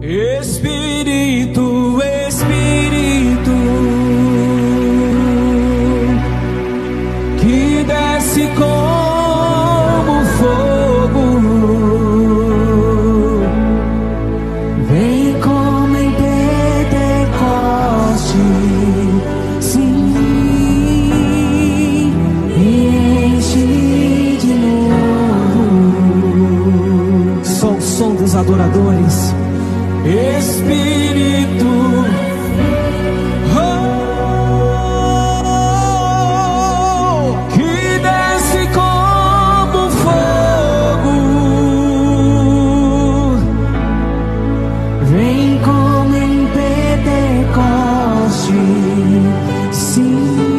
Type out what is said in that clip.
Espírito, Espírito, que desce como fogo, vem como em Pentecoste, sim, e enche de novo. Só o som dos adoradores. Espírito, oh, que desce como fogo, vem como em Pentecoste, sim.